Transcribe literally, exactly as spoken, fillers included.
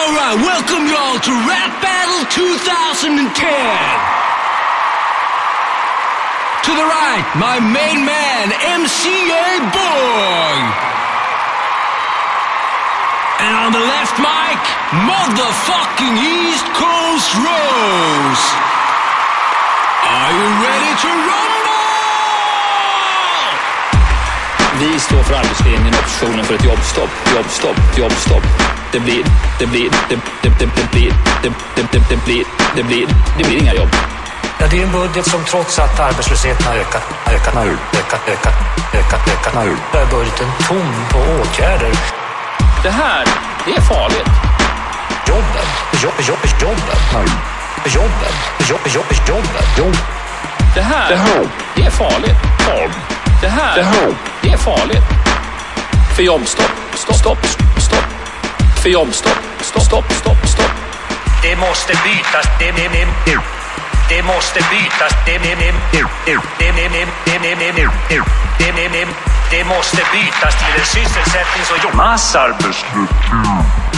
Alright, welcome y'all to Rap Battle twenty ten. To the right, my main man, M C A Boy. And on the left mic, motherfucking East Coast Rose. Are you ready to rumble? Vi står för arbetslinjen, oppositionen för ett jobbstopp, jobbstopp, jobbstopp. Det blir, det blir, det, det, det, det blir, det, det, det, det blir, det blir, det blir inga jobb. Ja, det är en budget som trots att arbetslösheten har ökat, ökat, ökat, ökat, ökat, ökat, ökat, är budgeten tom på åtgärder. Det här, det är farligt. Jobben, jobb, jobb, jobben, jobben, jobb, jobb, jobben, jobb. Det här, det här, det är farligt. Det här, det här, det är farligt. För jobbstopp, stopp, stopp, stopp. För jobbstopp, stopp, stopp, stopp, stopp. Det måste bytas, det, det, det, det. Det måste bytas, det, det, det, det, det, det, det, det, det, det, det, det, det, det, det måste bytas till en sysselsättnings- och jobb. Massarbetslöshet.